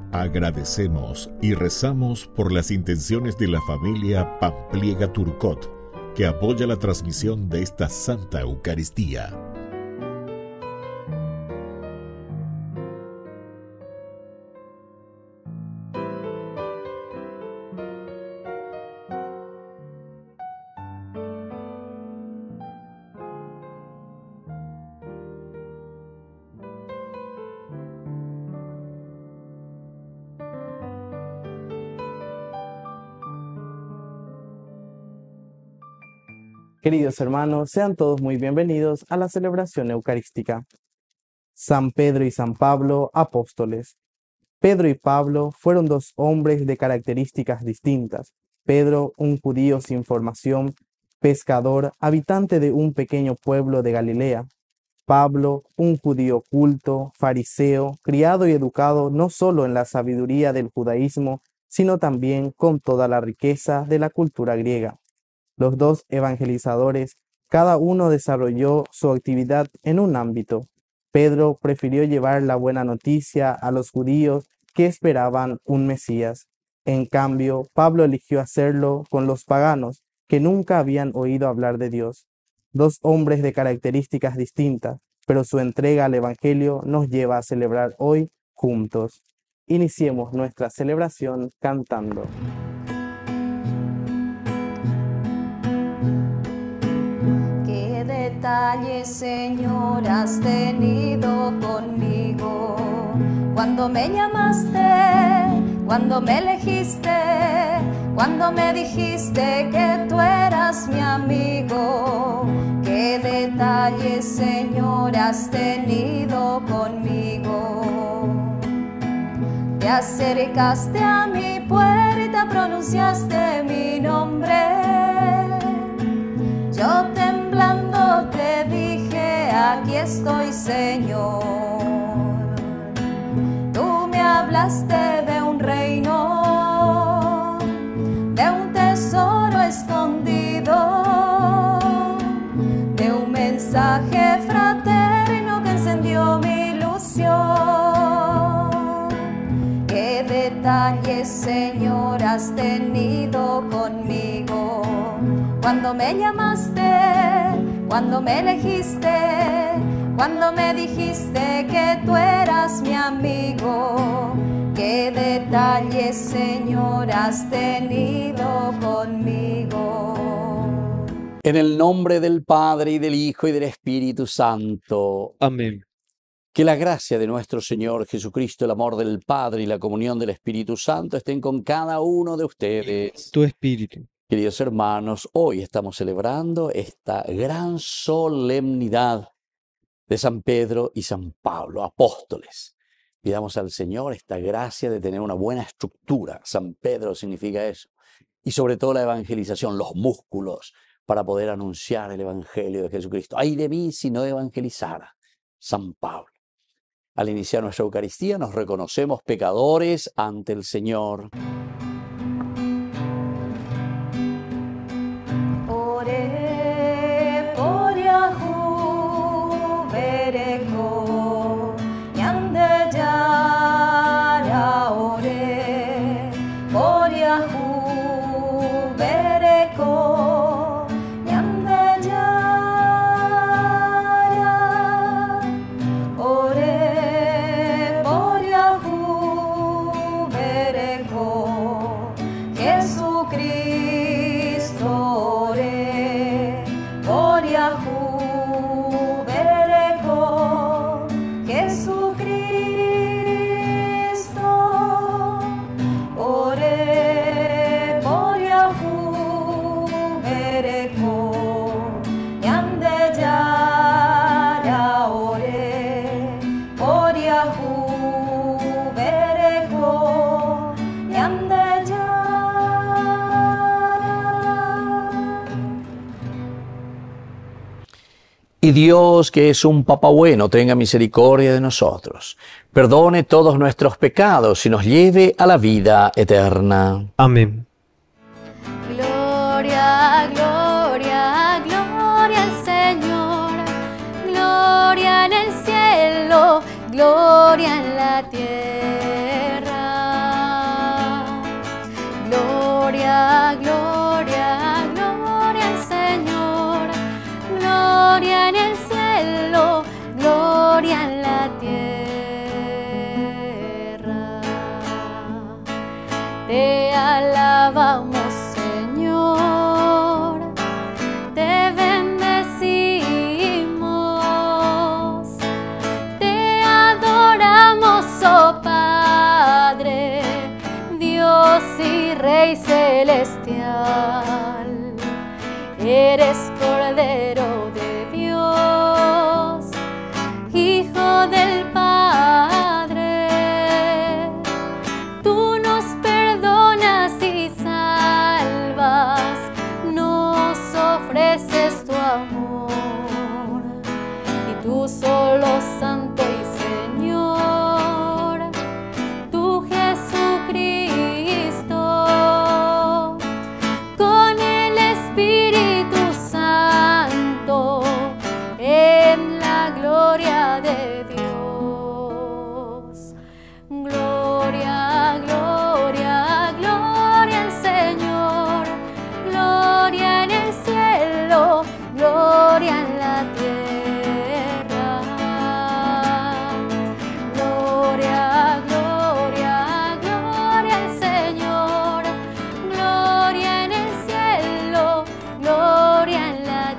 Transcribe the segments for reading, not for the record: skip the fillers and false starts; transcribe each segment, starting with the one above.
Agradecemos y rezamos por las intenciones de la familia Pampliega Turcot, que apoya la transmisión de esta Santa Eucaristía. Queridos hermanos, sean todos muy bienvenidos a la celebración eucarística. San Pedro y San Pablo, apóstoles. Pedro y Pablo fueron dos hombres de características distintas. Pedro, un judío sin formación, pescador, habitante de un pequeño pueblo de Galilea. Pablo, un judío culto, fariseo, criado y educado no solo en la sabiduría del judaísmo, sino también con toda la riqueza de la cultura griega. Los dos evangelizadores, cada uno desarrolló su actividad en un ámbito. Pedro prefirió llevar la buena noticia a los judíos que esperaban un Mesías. En cambio, Pablo eligió hacerlo con los paganos que nunca habían oído hablar de Dios. Dos hombres de características distintas, pero su entrega al Evangelio nos lleva a celebrar hoy juntos. Iniciemos nuestra celebración cantando. Detalles, Señor, has tenido conmigo. Cuando me llamaste, cuando me elegiste, cuando me dijiste que tú eras mi amigo. Qué detalles, Señor, has tenido conmigo. Te acercaste a mi puerta, pronunciaste mi nombre. Yo temblando te dije, aquí estoy, Señor. Tú me hablaste de un reino, de un tesoro escondido, de un mensaje fraterno que encendió mi ilusión. Qué detalles, Señor, has tenido conmigo. Cuando me llamaste, cuando me elegiste, cuando me dijiste que tú eras mi amigo. Qué detalles, Señor, has tenido conmigo. En el nombre del Padre, y del Hijo, y del Espíritu Santo. Amén. Que la gracia de nuestro Señor Jesucristo, el amor del Padre y la comunión del Espíritu Santo estén con cada uno de ustedes. Tu espíritu. Queridos hermanos, hoy estamos celebrando esta gran solemnidad de San Pedro y San Pablo, apóstoles. Pidamos al Señor esta gracia de tener una buena estructura. San Pedro significa eso. Y sobre todo la evangelización, los músculos para poder anunciar el Evangelio de Jesucristo. ¡Ay de mí si no evangelizara! San Pablo. Al iniciar nuestra Eucaristía nos reconocemos pecadores ante el Señor. Y Dios, que es un Papá bueno, tenga misericordia de nosotros, perdone todos nuestros pecados y nos lleve a la vida eterna. Amén. Gloria, gloria, gloria al Señor. Gloria en el cielo, gloria en la tierra. Gloria, gloria, gloria al Señor. Gloria en el cielo, gloria en la tierra. Te alabamos, Señor. Te bendecimos. Te adoramos, oh Padre, Dios y Rey celestial. Eres Cordero de Dios, Hijo del Padre. Tú nos perdonas y salvas, nos ofreces tu amor. Y tú solo santo y Señor, tú Jesucristo, con el Espíritu Santo, en la gloria de Dios. Gloria, gloria, gloria al Señor. Gloria en el cielo, gloria en la tierra. Gloria, gloria, gloria al Señor. Gloria en el cielo, gloria en la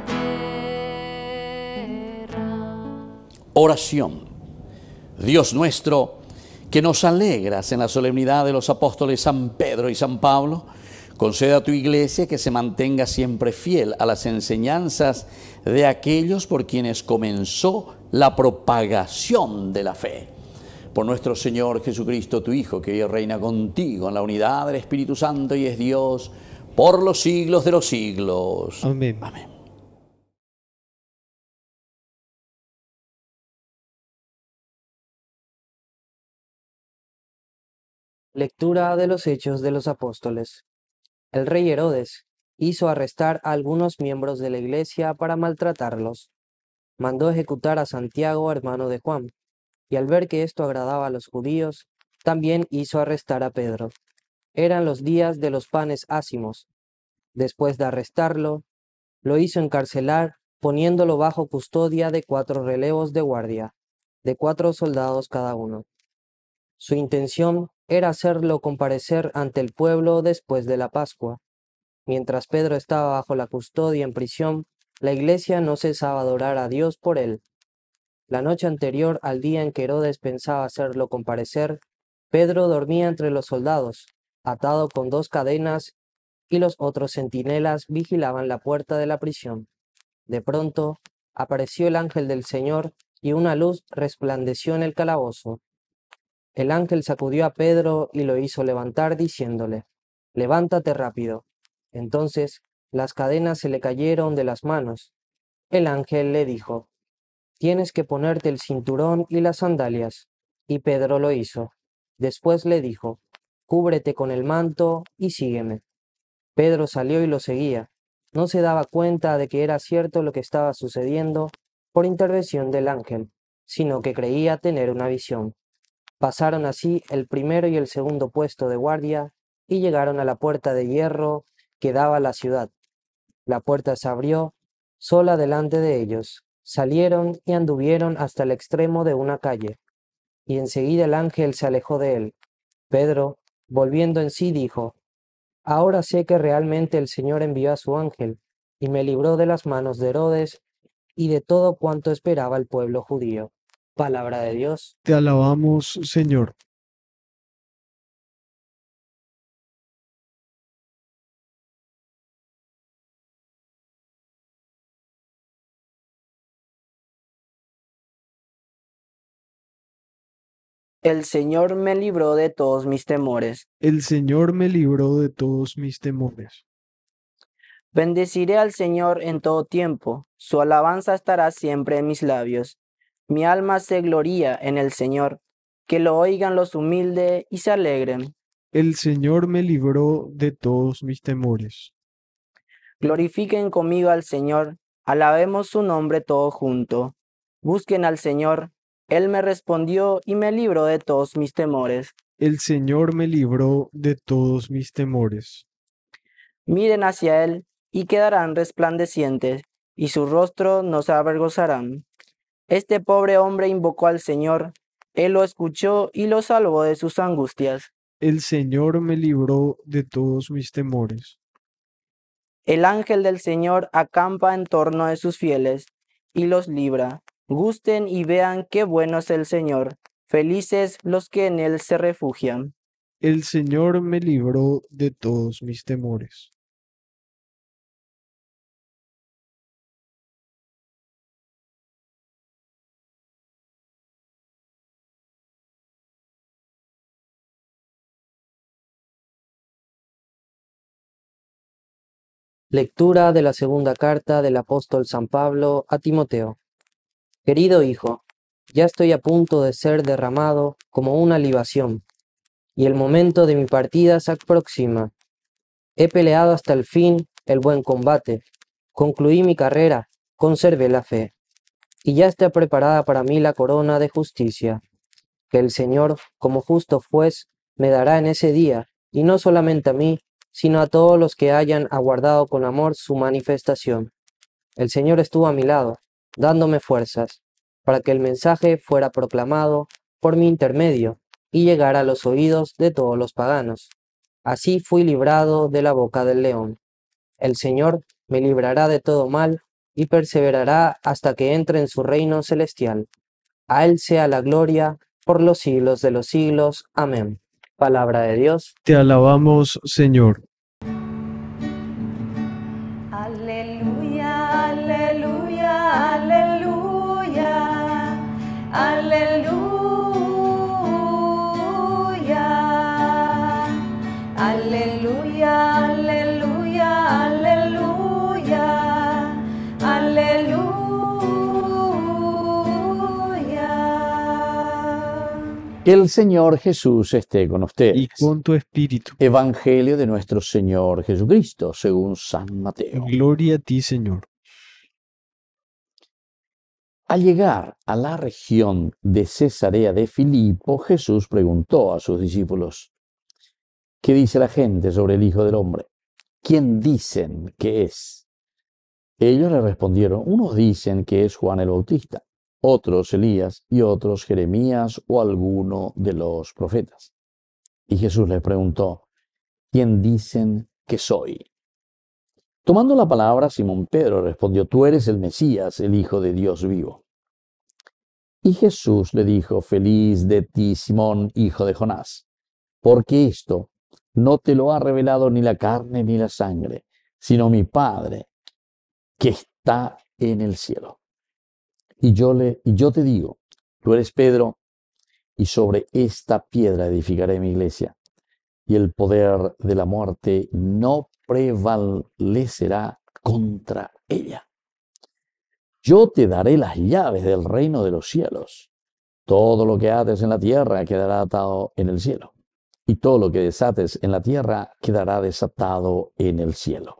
tierra. Oración. Dios nuestro, que nos alegras en la solemnidad de los apóstoles San Pedro y San Pablo, conceda a tu iglesia que se mantenga siempre fiel a las enseñanzas de aquellos por quienes comenzó la propagación de la fe. Por nuestro Señor Jesucristo, tu Hijo, que vive y reina contigo en la unidad del Espíritu Santo y es Dios por los siglos de los siglos. Amén. Amén. Lectura de los Hechos de los Apóstoles. El rey Herodes hizo arrestar a algunos miembros de la iglesia para maltratarlos. Mandó ejecutar a Santiago, hermano de Juan, y al ver que esto agradaba a los judíos, también hizo arrestar a Pedro. Eran los días de los panes ácimos. Después de arrestarlo, lo hizo encarcelar, poniéndolo bajo custodia de 4 relevos de guardia, de 4 soldados cada uno. Su intención era hacerlo comparecer ante el pueblo después de la Pascua. Mientras Pedro estaba bajo la custodia en prisión, la iglesia no cesaba de adorar a Dios por él. La noche anterior al día en que Herodes pensaba hacerlo comparecer, Pedro dormía entre los soldados, atado con 2 cadenas, y los otros centinelas vigilaban la puerta de la prisión. De pronto, apareció el ángel del Señor y una luz resplandeció en el calabozo. El ángel sacudió a Pedro y lo hizo levantar, diciéndole: «Levántate rápido». Entonces las cadenas se le cayeron de las manos. El ángel le dijo: «Tienes que ponerte el cinturón y las sandalias». Y Pedro lo hizo. Después le dijo: «Cúbrete con el manto y sígueme». Pedro salió y lo seguía. No se daba cuenta de que era cierto lo que estaba sucediendo por intervención del ángel, sino que creía tener una visión. Pasaron así el primero y el segundo puesto de guardia y llegaron a la puerta de hierro que daba a la ciudad. La puerta se abrió sola delante de ellos. Salieron y anduvieron hasta el extremo de una calle, y enseguida el ángel se alejó de él. Pedro, volviendo en sí, dijo: «Ahora sé que realmente el Señor envió a su ángel, y me libró de las manos de Herodes y de todo cuanto esperaba el pueblo judío». Palabra de Dios. Te alabamos, Señor. El Señor me libró de todos mis temores. El Señor me libró de todos mis temores. Bendeciré al Señor en todo tiempo. Su alabanza estará siempre en mis labios. Mi alma se gloría en el Señor. Que lo oigan los humildes y se alegren. El Señor me libró de todos mis temores. Glorifiquen conmigo al Señor. Alabemos su nombre todo junto. Busquen al Señor. Él me respondió y me libró de todos mis temores. El Señor me libró de todos mis temores. Miren hacia él y quedarán resplandecientes, y su rostro no se avergonzarán. Este pobre hombre invocó al Señor, él lo escuchó y lo salvó de sus angustias. El Señor me libró de todos mis temores. El ángel del Señor acampa en torno de sus fieles y los libra. Gusten y vean qué bueno es el Señor. Felices los que en él se refugian. El Señor me libró de todos mis temores. Lectura de la segunda carta del apóstol San Pablo a Timoteo. Querido hijo, ya estoy a punto de ser derramado como una libación, y el momento de mi partida se aproxima. He peleado hasta el fin el buen combate, concluí mi carrera, conservé la fe, y ya está preparada para mí la corona de justicia, que el Señor, como justo juez, me dará en ese día, y no solamente a mí, sino a todos los que hayan aguardado con amor su manifestación. El Señor estuvo a mi lado, dándome fuerzas, para que el mensaje fuera proclamado por mi intermedio y llegara a los oídos de todos los paganos. Así fui librado de la boca del león. El Señor me librará de todo mal y perseverará hasta que entre en su reino celestial. A Él sea la gloria por los siglos de los siglos. Amén. Palabra de Dios. Te alabamos, Señor. Aleluya, aleluya, aleluya, aleluya, aleluya, aleluya, aleluya, aleluya. Que el Señor Jesús esté con Y ustedes. con tu espíritu. Evangelio de nuestro Señor Jesucristo, según San Mateo. Gloria a ti, Señor. Al llegar a la región de Cesarea de Filipo, Jesús preguntó a sus discípulos: ¿qué dice la gente sobre el Hijo del Hombre? ¿Quién dicen que es? Ellos le respondieron: unos dicen que es Juan el Bautista, otros Elías y otros Jeremías o alguno de los profetas. Y Jesús les preguntó: ¿quién dicen que soy? Tomando la palabra, Simón Pedro respondió: tú eres el Mesías, el Hijo de Dios vivo. Y Jesús le dijo: feliz de ti, Simón, hijo de Jonás, porque esto no te lo ha revelado ni la carne ni la sangre, sino mi Padre que está en el cielo. Y yo te digo: tú eres Pedro, y sobre esta piedra edificaré mi iglesia, y el poder de la muerte no prevalecerá contra ella. Yo te daré las llaves del reino de los cielos. Todo lo que ates en la tierra quedará atado en el cielo, y todo lo que desates en la tierra quedará desatado en el cielo.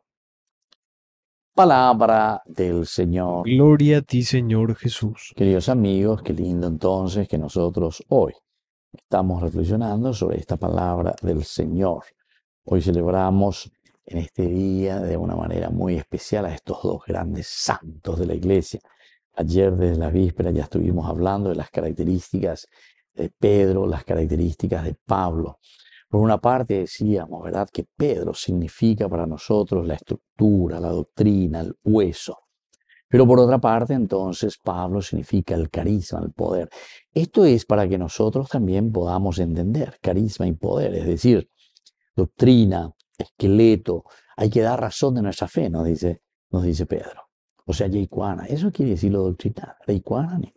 Palabra del Señor. Gloria a ti, Señor Jesús. Queridos amigos, qué lindo entonces que nosotros hoy estamos reflexionando sobre esta palabra del Señor. Hoy celebramos en este día de una manera muy especial a estos dos grandes santos de la Iglesia. Ayer desde la víspera ya estuvimos hablando de las características de Pedro, las características de Pablo. Por una parte decíamos, ¿verdad?, que Pedro significa para nosotros la estructura, la doctrina, el hueso. Pero por otra parte, entonces, Pablo significa el carisma, el poder. Esto es para que nosotros también podamos entender carisma y poder, es decir, doctrina, esqueleto. Hay que dar razón de nuestra fe, nos dice Pedro. O sea, yeicuana. Eso quiere decir lo doctrinal. Yeicuana ni.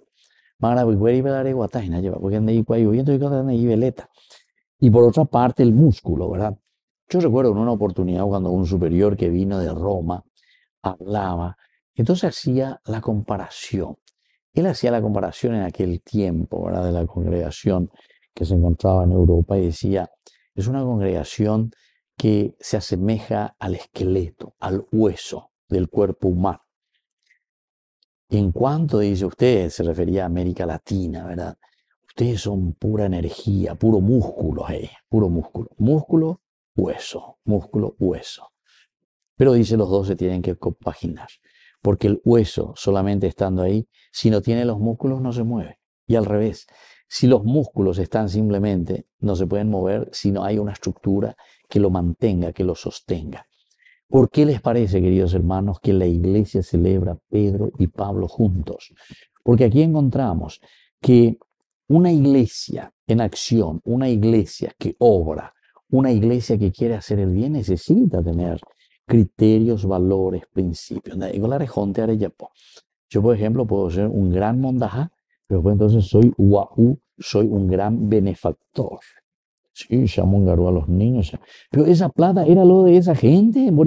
Y por otra parte, el músculo, ¿verdad? Yo recuerdo en una oportunidad cuando un superior que vino de Roma hablaba, entonces hacía la comparación. Él hacía la comparación en aquel tiempo, ¿verdad?, de la congregación que se encontraba en Europa y decía, es una congregación que se asemeja al esqueleto, al hueso del cuerpo humano. Y en cuanto dice usted, se refería a América Latina, ¿verdad? Ustedes son pura energía, puro músculo, puro músculo. Músculo, hueso, músculo, hueso. Pero dice los dos se tienen que compaginar, porque el hueso solamente estando ahí, si no tiene los músculos no se mueve. Y al revés, si los músculos están simplemente, no se pueden mover si no hay una estructura que lo mantenga, que lo sostenga. ¿Por qué les parece, queridos hermanos, que la iglesia celebra Pedro y Pablo juntos? Porque aquí encontramos que una iglesia en acción, una iglesia que obra, una iglesia que quiere hacer el bien necesita tener criterios, valores, principios. Yo, por ejemplo, puedo ser un gran mondaja, pero pues entonces soy guau, soy un gran benefactor. Sí, llamo un a los niños. Pero esa plata era lo de esa gente. No,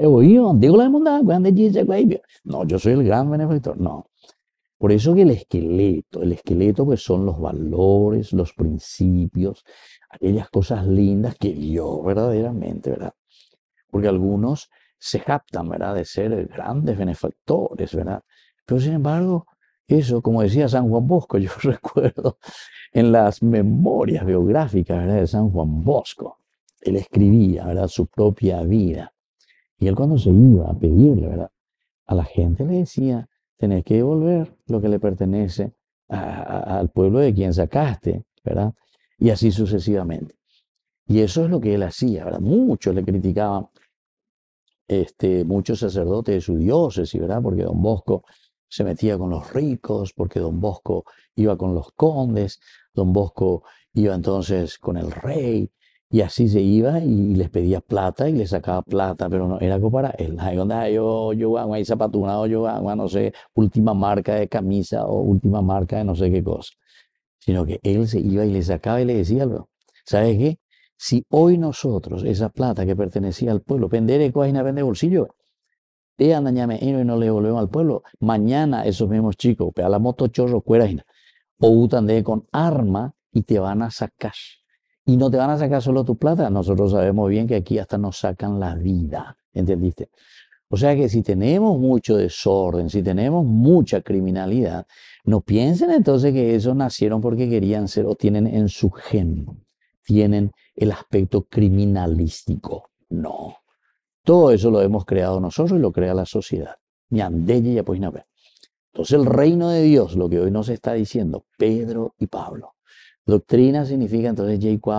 yo soy el gran benefactor. No. Por eso que el esqueleto pues son los valores, los principios, aquellas cosas lindas que Dios verdaderamente, ¿verdad? Porque algunos se jactan, ¿verdad?, de ser grandes benefactores, ¿verdad? Pero sin embargo, eso, como decía San Juan Bosco, yo recuerdo en las memorias biográficas, ¿verdad?, de San Juan Bosco, él escribía, ¿verdad?, su propia vida. Y él cuando se iba a pedirle, ¿verdad?, a la gente le decía, tenés que devolver lo que le pertenece al pueblo de quien sacaste, ¿verdad? Y así sucesivamente. Y eso es lo que él hacía, ¿verdad? Muchos le criticaban, muchos sacerdotes de su diócesis, ¿verdad? Porque don Bosco se metía con los ricos, porque don Bosco iba con los condes, don Bosco iba entonces con el rey, y así se iba y les pedía plata y les sacaba plata, pero no era algo para él. Yo hago ahí zapatuna, o yo hago, no sé, última marca de camisa o última marca de no sé qué cosa. Sino que él se iba y le sacaba y le decía, ¿sabes qué? Si hoy nosotros, esa plata que pertenecía al pueblo, pendere coaina vende bolsillo, te andañame y no le devolvemos al pueblo, mañana esos mismos chicos, a la moto chorro cueraina, o utan de con arma y te van a sacar. Y no te van a sacar solo tu plata, nosotros sabemos bien que aquí hasta nos sacan la vida, ¿entendiste? O sea que si tenemos mucho desorden, si tenemos mucha criminalidad, no piensen entonces que esos nacieron porque querían ser o tienen en su gen, tienen el aspecto criminalístico. No. Todo eso lo hemos creado nosotros y lo crea la sociedad. Entonces el reino de Dios, lo que hoy nos está diciendo Pedro y Pablo. Doctrina significa entonces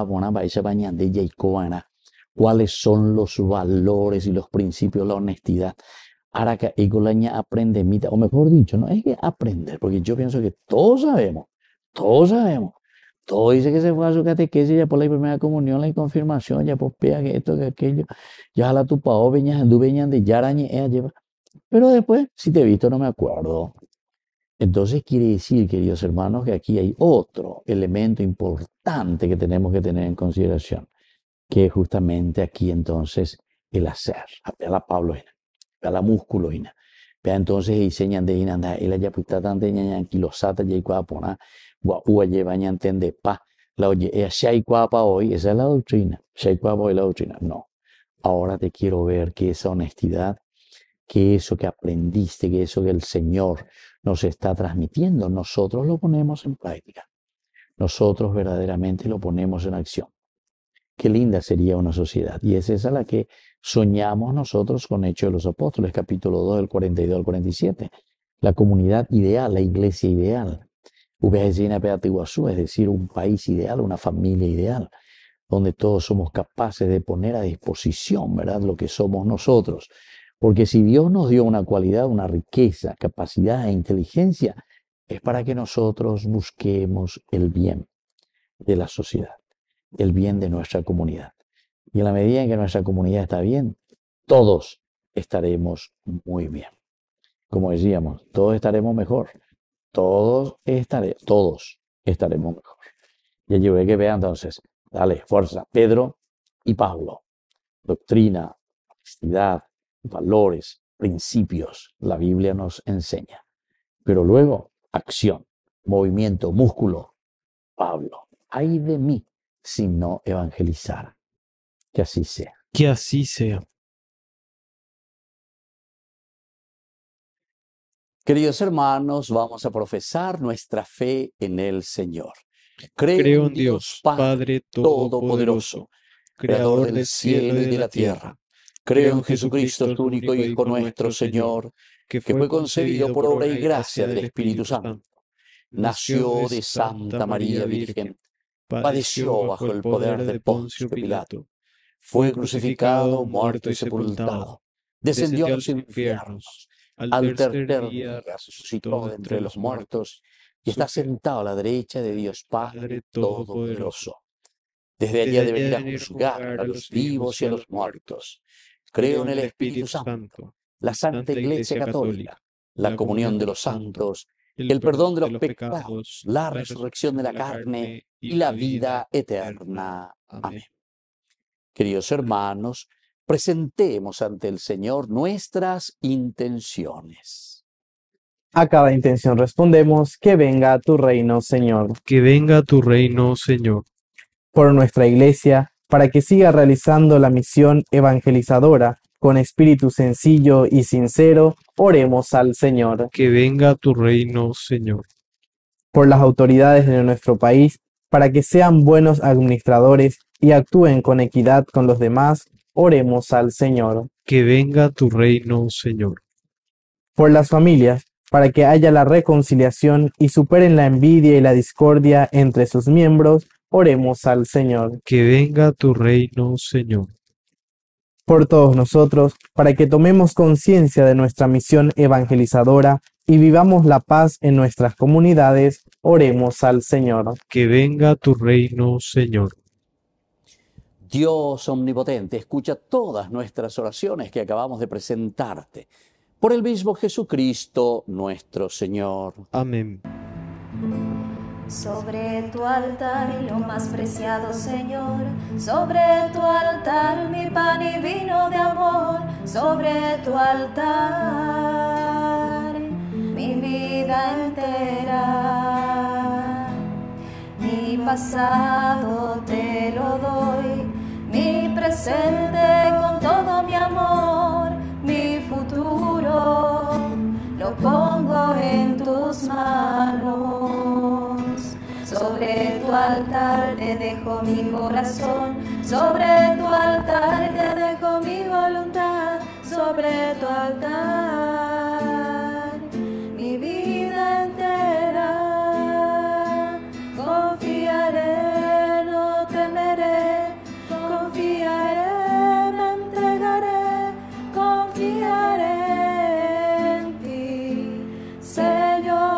cuáles son los valores y los principios, la honestidad. Araca Egolaña aprende mita, o mejor dicho, no es que aprender, porque yo pienso que todos sabemos, todos sabemos. Todo dice que se fue a su catequesis, ya por la primera comunión, la confirmación, ya por pea que esto, que aquello, ya la tu pao, veñas, anduveñan de yarañe, lleva. Pero después, si te he visto, no me acuerdo. Entonces quiere decir, queridos hermanos, que aquí hay otro elemento importante que tenemos que tener en consideración, que es justamente aquí entonces el hacer. Vea la Pablo, vea la músculo, vea entonces enseñan de inanda, él haya puesta tanta ñañan kilosata y cuapona, guapua lleva ñanten de pa, la oye, shai cuapa hoy, esa es la doctrina, shai cuapa hoy la doctrina. No, ahora te quiero ver que esa honestidad, que eso que aprendiste, que eso que el Señor nos está transmitiendo, nosotros lo ponemos en práctica. Nosotros verdaderamente lo ponemos en acción. Qué linda sería una sociedad. Y es esa la que soñamos nosotros con Hechos de los Apóstoles, capítulo 2, del 42 al 47. La comunidad ideal, la iglesia ideal. Es decir, un país ideal, una familia ideal, donde todos somos capaces de poner a disposición, ¿verdad?, lo que somos nosotros. Porque si Dios nos dio una cualidad, una riqueza, capacidad e inteligencia, es para que nosotros busquemos el bien de la sociedad, el bien de nuestra comunidad. Y en la medida en que nuestra comunidad está bien, todos estaremos muy bien. Como decíamos, todos estaremos mejor. Todos estaremos mejor. Ya llevé que vean entonces, dale, fuerza, Pedro y Pablo. Doctrina, honestidad, valores, principios, la Biblia nos enseña. Pero luego, acción, movimiento, músculo. Pablo, ay de mí si no evangelizar. Que así sea. Que así sea. Queridos hermanos, vamos a profesar nuestra fe en el Señor. Creo en Dios, Padre Todopoderoso, Creador del cielo y de la tierra, Creo en Jesucristo, tu único Hijo, nuestro Señor, que fue concebido por obra y gracia del Espíritu Santo. Nació de Santa María Virgen, padeció bajo el poder de Poncio Pilato, fue crucificado, muerto y sepultado, descendió a los infiernos, al tercer día resucitó de entre los muertos y está sentado a la derecha de Dios Padre Todopoderoso. Desde allí ha de venir a juzgar a los vivos y a los muertos. Creo en el Espíritu Santo, la Santa Iglesia Católica, la comunión de los santos, el perdón de los pecados, la resurrección de la carne y la vida eterna. Amén. Queridos hermanos, presentemos ante el Señor nuestras intenciones. A cada intención respondemos: que venga tu reino, Señor. Que venga tu reino, Señor. Por nuestra Iglesia, para que siga realizando la misión evangelizadora con espíritu sencillo y sincero, oremos al Señor. Que venga tu reino, Señor. Por las autoridades de nuestro país, para que sean buenos administradores y actúen con equidad con los demás, oremos al Señor. Que venga tu reino, Señor. Por las familias, para que haya la reconciliación y superen la envidia y la discordia entre sus miembros, oremos al Señor. Que venga tu reino, Señor. Por todos nosotros, para que tomemos conciencia de nuestra misión evangelizadora y vivamos la paz en nuestras comunidades, oremos al Señor. Que venga tu reino, Señor. Dios omnipotente, escucha todas nuestras oraciones que acabamos de presentarte. Por el mismo Jesucristo nuestro Señor. Amén. Sobre tu altar y lo más preciado, Señor, sobre tu altar mi pan y vino de amor, sobre tu altar mi vida entera, mi pasado te lo doy, mi presente con todo mi amor, mi futuro lo pongo en tus manos. Sobre tu altar te dejo mi corazón, sobre tu altar te dejo mi voluntad, sobre tu altar mi vida entera. Confiaré, no temeré, confiaré, me entregaré, confiaré en ti, Señor.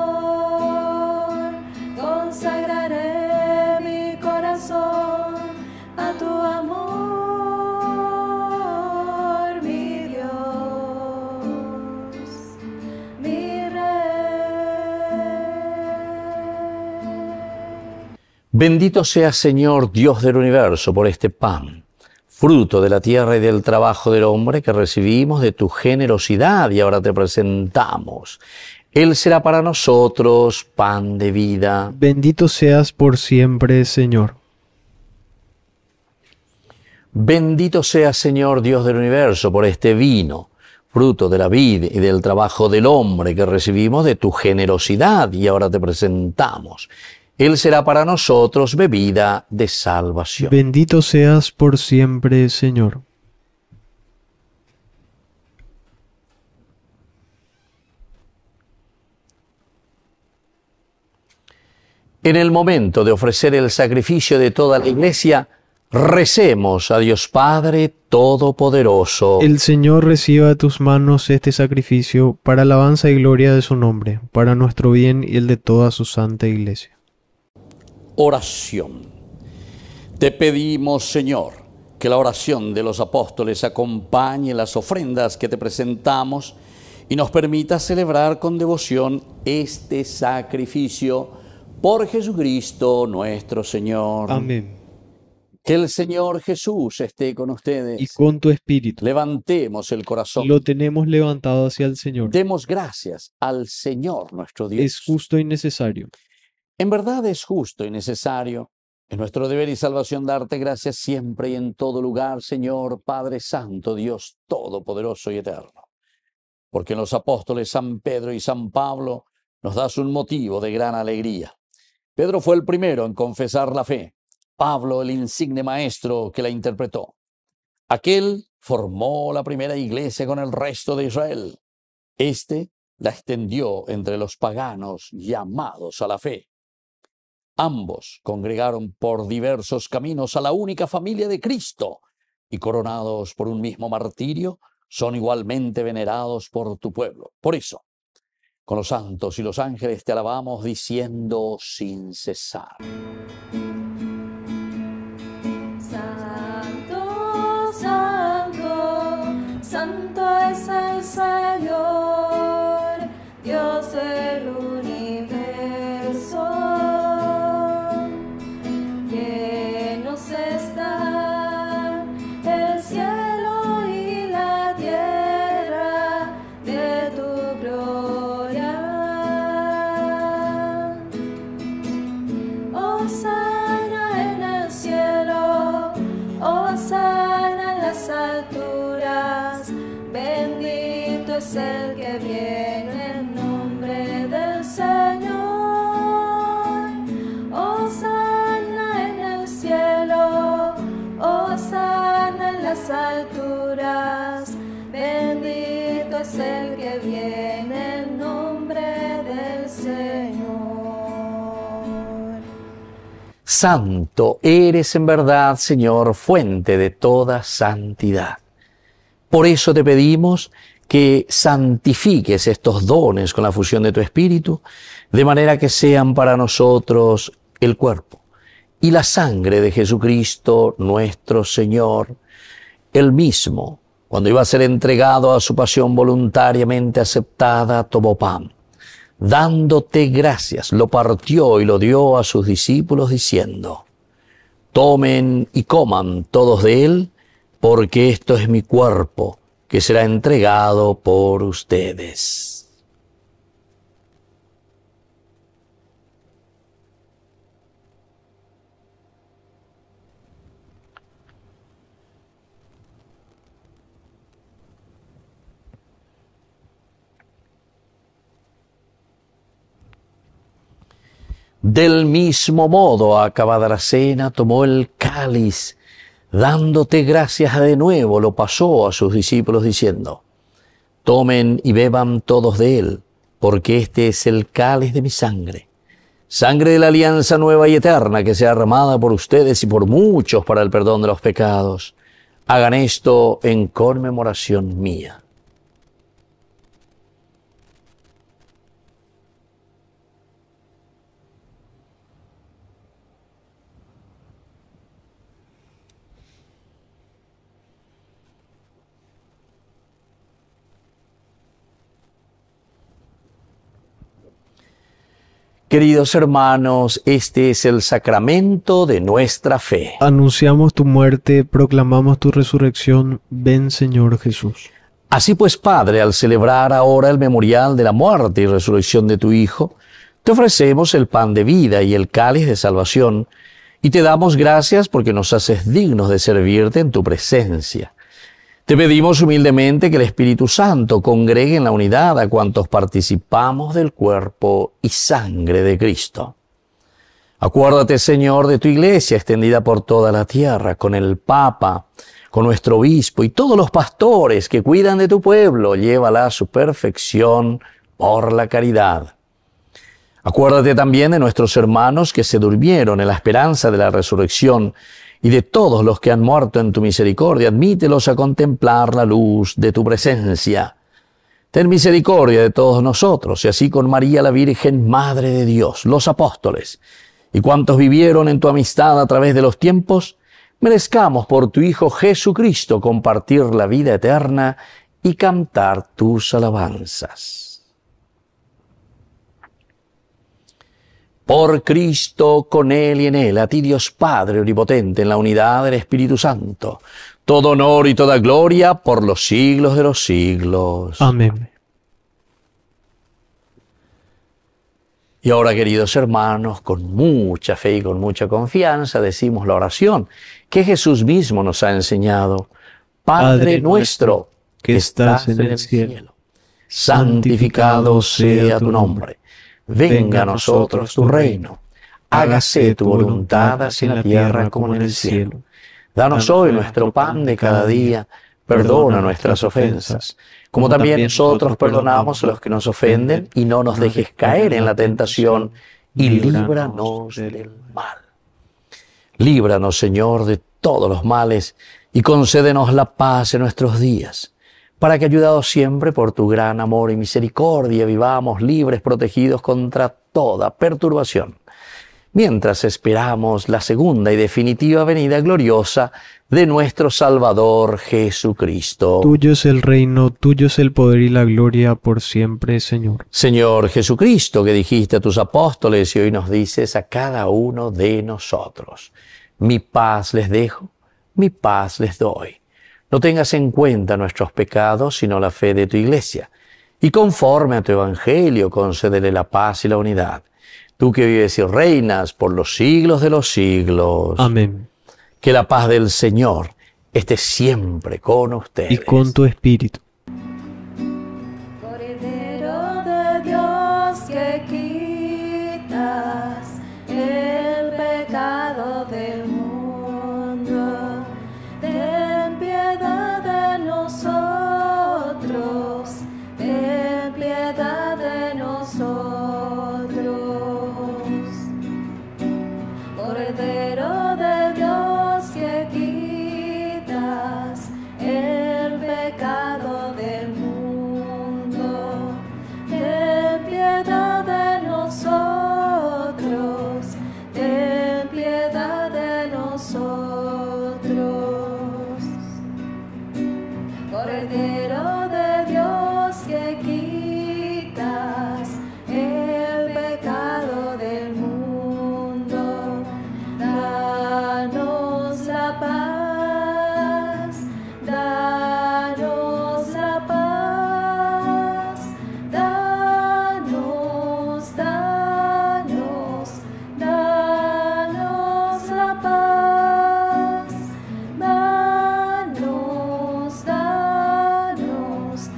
Consagraré mi corazón a tu amor, mi Dios, mi Rey. Bendito sea, Señor, Dios del universo, por este pan, fruto de la tierra y del trabajo del hombre que recibimos de tu generosidad y ahora te presentamos. Él será para nosotros pan de vida. Bendito seas por siempre, Señor. Bendito sea, Señor, Dios del universo, por este vino, fruto de la vid y del trabajo del hombre que recibimos de tu generosidad y ahora te presentamos. Él será para nosotros bebida de salvación. Bendito seas por siempre, Señor. En el momento de ofrecer el sacrificio de toda la Iglesia, recemos a Dios Padre Todopoderoso. El Señor reciba de tus manos este sacrificio para alabanza y gloria de su nombre, para nuestro bien y el de toda su santa Iglesia. Oración. Te pedimos, Señor, que la oración de los apóstoles acompañe las ofrendas que te presentamos y nos permita celebrar con devoción este sacrificio por Jesucristo nuestro Señor. Amén. Que el Señor Jesús esté con ustedes. Y con tu espíritu. Levantemos el corazón. Lo tenemos levantado hacia el Señor. Demos gracias al Señor nuestro Dios. Es justo y necesario. En verdad es justo y necesario. Es nuestro deber y salvación darte gracias siempre y en todo lugar, Señor, Padre Santo, Dios Todopoderoso y Eterno. Porque en los apóstoles San Pedro y San Pablo nos das un motivo de gran alegría. Pedro fue el primero en confesar la fe, Pablo el insigne maestro que la interpretó. Aquel formó la primera iglesia con el resto de Israel. Este la extendió entre los paganos llamados a la fe. Ambos congregaron por diversos caminos a la única familia de Cristo y, coronados por un mismo martirio, son igualmente venerados por tu pueblo. Por eso, con los santos y los ángeles te alabamos diciendo sin cesar. Santo, santo, santo es el Señor, Dios del universo. Llenos están el cielo y la tierra de tu gloria. Hosana en el cielo, hosana en las alturas, bendito es el que viene en nombre del Señor. Hosana en el cielo, hosana en las alturas, bendito es el que viene en nombre del Señor. Santo eres en verdad, Señor, fuente de toda santidad. Por eso te pedimos que santifiques estos dones con la fusión de tu Espíritu, de manera que sean para nosotros el cuerpo y la sangre de Jesucristo nuestro Señor. Él mismo, cuando iba a ser entregado a su pasión voluntariamente aceptada, tomó pan. Dándote gracias, lo partió y lo dio a sus discípulos diciendo: tomen y coman todos de él, porque esto es mi cuerpo, que será entregado por ustedes. Del mismo modo, acabada la cena, tomó el cáliz, dándote gracias de nuevo, lo pasó a sus discípulos diciendo: tomen y beban todos de él, porque este es el cáliz de mi sangre, sangre de la alianza nueva y eterna, que sea derramada por ustedes y por muchos para el perdón de los pecados. Hagan esto en conmemoración mía. Queridos hermanos, este es el sacramento de nuestra fe. Anunciamos tu muerte, proclamamos tu resurrección. Ven, Señor Jesús. Así pues, Padre, al celebrar ahora el memorial de la muerte y resurrección de tu Hijo, te ofrecemos el pan de vida y el cáliz de salvación, y te damos gracias porque nos haces dignos de servirte en tu presencia. Te pedimos humildemente que el Espíritu Santo congregue en la unidad a cuantos participamos del cuerpo y sangre de Cristo. Acuérdate, Señor, de tu Iglesia extendida por toda la tierra, con el Papa, con nuestro obispo y todos los pastores que cuidan de tu pueblo. Llévala a su perfección por la caridad. Acuérdate también de nuestros hermanos que se durmieron en la esperanza de la resurrección, y de todos los que han muerto en tu misericordia. Admítelos a contemplar la luz de tu presencia. Ten misericordia de todos nosotros, y así con María la Virgen, Madre de Dios, los apóstoles, y cuantos vivieron en tu amistad a través de los tiempos, merezcamos por tu Hijo Jesucristo compartir la vida eterna y cantar tus alabanzas. Por Cristo, con Él y en Él, a ti Dios Padre Omnipotente, en la unidad del Espíritu Santo, todo honor y toda gloria por los siglos de los siglos. Amén. Y ahora, queridos hermanos, con mucha fe y con mucha confianza, decimos la oración que Jesús mismo nos ha enseñado. Padre nuestro, que estás en el cielo, santificado sea tu nombre. Venga a nosotros tu reino. Hágase tu voluntad así en la tierra como en el cielo. Danos hoy nuestro pan de cada día. perdona nuestras ofensas, como también nosotros perdonamos a los que nos ofenden, y no nos dejes caer en la tentación, y líbranos del mal. Líbranos, Señor, de todos los males, y concédenos la paz en nuestros días, para que, ayudados siempre por tu gran amor y misericordia, vivamos libres, protegidos contra toda perturbación, mientras esperamos la segunda y definitiva venida gloriosa de nuestro Salvador Jesucristo. Tuyo es el reino, tuyo es el poder y la gloria por siempre, Señor. Señor Jesucristo, que dijiste a tus apóstoles y hoy nos dices a cada uno de nosotros: mi paz les dejo, mi paz les doy. No tengas en cuenta nuestros pecados, sino la fe de tu Iglesia, y conforme a tu Evangelio concédele la paz y la unidad. Tú que vives y reinas por los siglos de los siglos. Amén. Que la paz del Señor esté siempre con ustedes. Y con tu espíritu. Cordero de Dios, que quitas el pecado del mundo, ten piedad de nosotros, ten piedad de nosotros. Cordero de Dios, que quitas el pecado del mundo, ten piedad de nosotros, ten piedad de nosotros. Cordero de Dios, que quitas el pecado del mundo, danos la paz, danos la paz, danos, danos, danos la paz, danos, danos,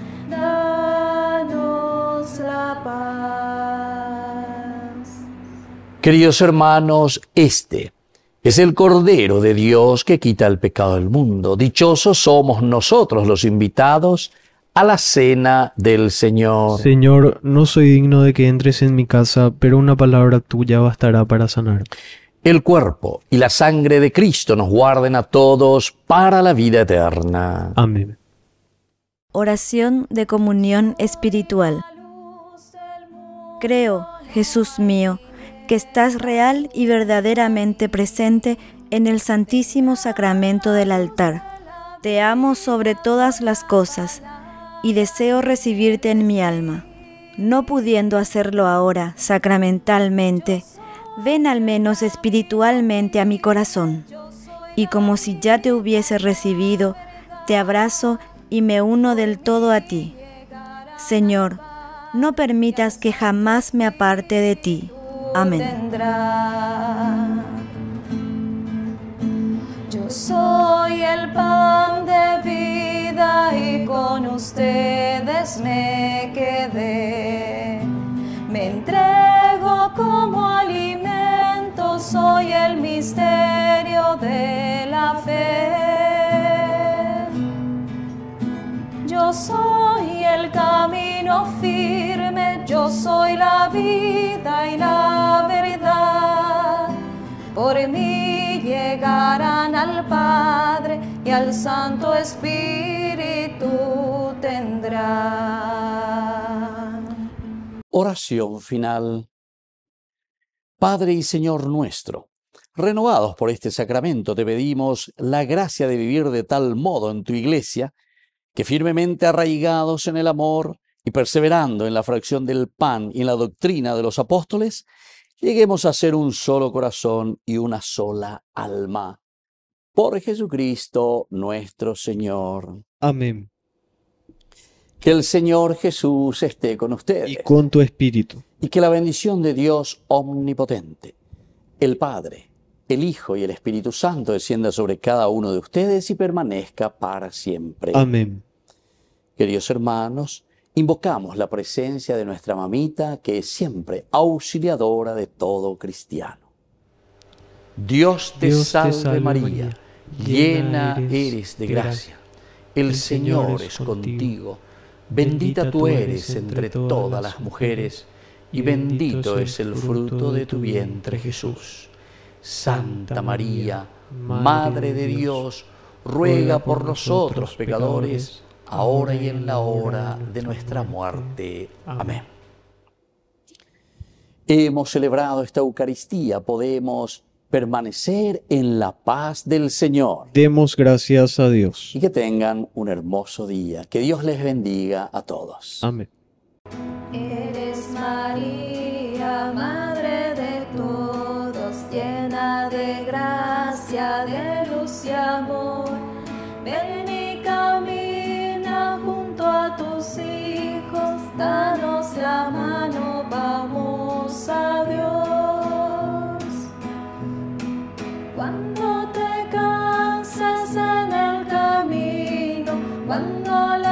danos la paz. Queridos hermanos, este es el Cordero de Dios que quita el pecado del mundo. Dichosos somos nosotros los invitados a la cena del Señor. Señor, no soy digno de que entres en mi casa, pero una palabra tuya bastará para sanar. El cuerpo y la sangre de Cristo nos guarden a todos para la vida eterna. Amén. Oración de comunión espiritual. Creo, Jesús mío, que estás real y verdaderamente presente en el Santísimo Sacramento del altar. Te amo sobre todas las cosas y deseo recibirte en mi alma. No pudiendo hacerlo ahora sacramentalmente, ven al menos espiritualmente a mi corazón, y como si ya te hubiese recibido, te abrazo y me uno del todo a ti. Señor, no permitas que jamás me aparte de ti. Amén. Yo soy el pan de vida y con ustedes me quedé. Me entrego como alimento, soy el misterio de la fe. Yo soy el camino firme, yo soy la vida y la verdad. Por mí llegarán al Padre y al Santo Espíritu tendrán. Oración final. Padre y Señor nuestro, renovados por este sacramento, te pedimos la gracia de vivir de tal modo en tu Iglesia, que firmemente arraigados en el amor y perseverando en la fracción del pan y en la doctrina de los apóstoles, lleguemos a ser un solo corazón y una sola alma. Por Jesucristo nuestro Señor. Amén. Que el Señor Jesús esté con ustedes. Y con tu espíritu. Y que la bendición de Dios omnipotente, el Padre, el Hijo y el Espíritu Santo descienda sobre cada uno de ustedes y permanezca para siempre. Amén. Queridos hermanos, invocamos la presencia de nuestra mamita, que es siempre auxiliadora de todo cristiano. Dios te salve María, llena eres de gracia. El Señor es contigo. Bendita tú eres entre todas las mujeres, y bendito es el fruto de tu vientre, Jesús. Santa María, Madre de Dios, ruega por nosotros pecadores, ahora y en la hora de nuestra muerte. Amén. Hemos celebrado esta Eucaristía, podemos permanecer en la paz del Señor. Demos gracias a Dios. Y que tengan un hermoso día. Que Dios les bendiga a todos. Amén. Eres María, Madre de todos, llena de gracia, de luz y amor. Ven y camina junto a tus hijos, danos la mano, vamos a Dios. Cuando te cansas en el camino, cuando la